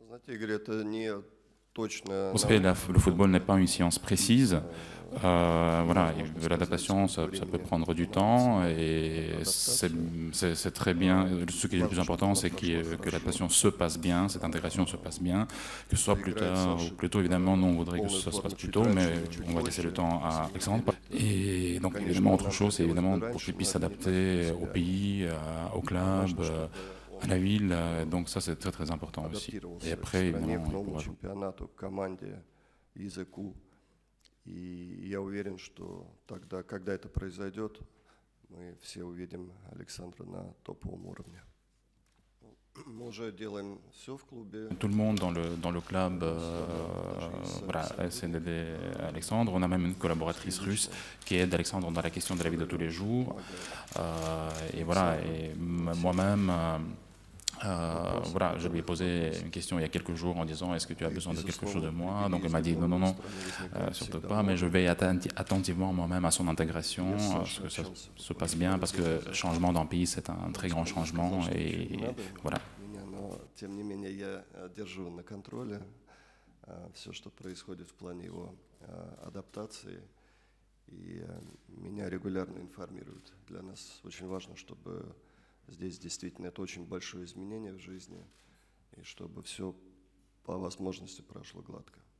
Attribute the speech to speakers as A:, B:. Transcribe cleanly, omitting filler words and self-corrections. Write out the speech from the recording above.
A: Vous savez, le football n'est pas une science précise. Voilà, l'adaptation, ça peut prendre du temps et c'est très bien. Ce qui est le plus important, c'est que l'adaptation se passe bien, cette intégration se passe bien, que ce soit plus tard ou plus tôt. Évidemment, nous, on voudrait que ça se passe plus tôt, mais on va laisser le temps à Alexandre. Et donc, évidemment, autre chose, c'est évidemment pour qu'il puisse s'adapter au pays, au club, à la ville. Donc ça, c'est très, très important aussi. Et après, évidemment, il pourra
B: И я уверен, что тогда, когда это произойдет, мы все увидим Александра на топовом уровне. Мы уже делаем все в клубе.
A: tout le monde dans le club voilà, essaie d'aider Alexandre. On a même une collaboratrice russe qui aide Alexandre dans la question de la vie de tous les jours. Et voilà, et moi-même, voilà, je lui ai posé une question il y a quelques jours en disant est-ce que tu as besoin de quelque chose de moi? Donc elle m'a dit non, non, non, surtout pas, mais je veille attentivement moi-même à son intégration, à ce que ça se passe bien, parce que changement d'un pays, c'est un très grand changement, et voilà.
B: Но, тем не менее, я держу на контроле все, что происходит в плане его адаптации, и меня регулярно информируют. Для нас очень важно, чтобы здесь действительно это очень большое изменение в жизни, и чтобы все по возможности прошло гладко.